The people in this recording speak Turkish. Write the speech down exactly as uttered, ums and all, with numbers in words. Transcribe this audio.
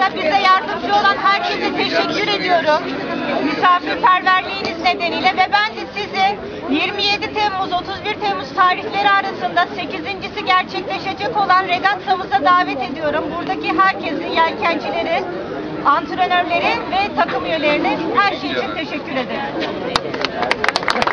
bize yardımcı olan herkese teşekkür ediyorum. Misafirperverliğiniz nedeniyle ve ben de sizi yirmi yedi Temmuz otuz bir Temmuz tarihleri arasında sekizincisi gerçekleşecek olan regattamıza davet ediyorum. Buradaki herkesi, yelkencileri, antrenörleri ve takım üyelerine her şey için teşekkür ederim.